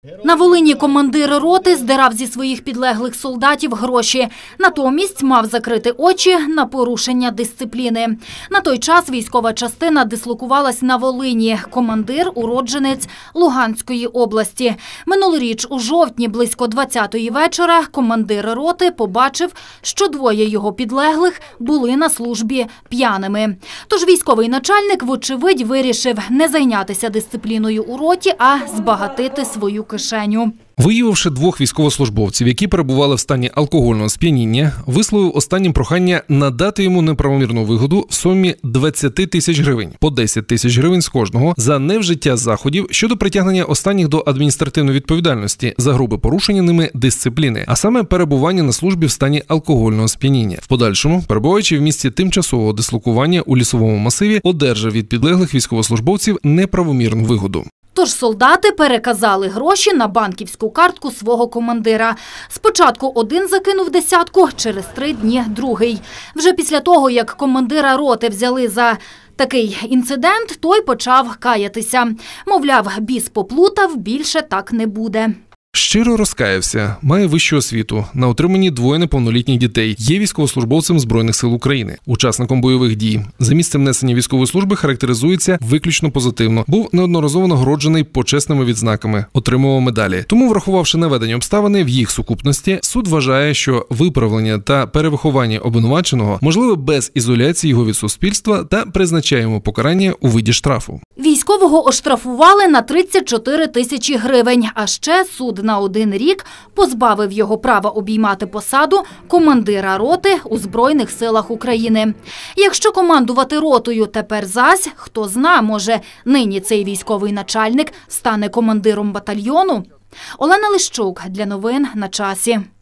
На Волині командир роти здирав зі своїх підлеглих солдатів гроші. Натомість мав закрити очі на порушення дисципліни. На той час військова частина дислокувалась на Волині. Командир – уродженець Луганської області. Минулоріч у жовтні близько 20-ї вечора командир роти побачив, що двоє його підлеглих були на службі п'яними. Тож військовий начальник, вочевидь, вирішив не зайнятися дисципліною у роті, а збагатити свою кишеню. Виявивши двох військовослужбовців, які перебували в стані алкогольного сп'яніння, висловив останнім прохання надати йому неправомірну вигоду в сумі 20 тисяч гривень, по 10 тисяч гривень з кожного, за невжиття заходів щодо притягнення останніх до адміністративної відповідальності за грубе порушення ними дисципліни, а саме перебування на службі в стані алкогольного сп'яніння. В подальшому, перебуваючи в місці тимчасового дислокування у лісовому масиві, одержав від підлеглих військовослужбовців неправомірну вигоду. Тож солдати переказали гроші на банківську картку свого командира. Спочатку один закинув десятку, через 3 дні – другий. Вже після того, як командира роти взяли за такий інцидент, той почав каятися. Мовляв, біс поплутав, більше так не буде. Щиро розкаявся, має вищу освіту, на утриманні 2 неповнолітніх дітей, є військовослужбовцем Збройних сил України, учасником бойових дій. За місцем несення військової служби характеризується виключно позитивно. Був неодноразово нагороджений почесними відзнаками, отримував медалі. Тому, врахувавши наведені обставини в їх сукупності, суд вважає, що виправлення та перевиховання обвинуваченого можливе без ізоляції його від суспільства та призначає йому покарання у виді штрафу. Військового оштрафували на 34 тисячі гривень, а ще суд на 1 рік позбавив його права обіймати посаду командира роти у Збройних силах України. Якщо командувати ротою тепер зась, хто зна, може нині цей військовий начальник стане командиром батальйону? Олена Лищук для новин на часі.